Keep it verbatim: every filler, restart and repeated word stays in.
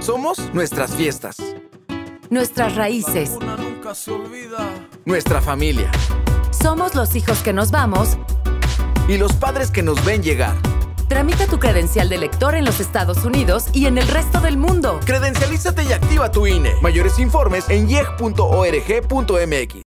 Somos nuestras fiestas, nuestras raíces, Una nunca se olvida. nuestra familia somos los hijos que nos vamos. y los padres que nos ven llegar. Tramita tu credencial de lector en los Estados Unidos y en el resto del mundo. Credencialízate y activa tu I N E. Mayores informes en yeg punto org punto mx.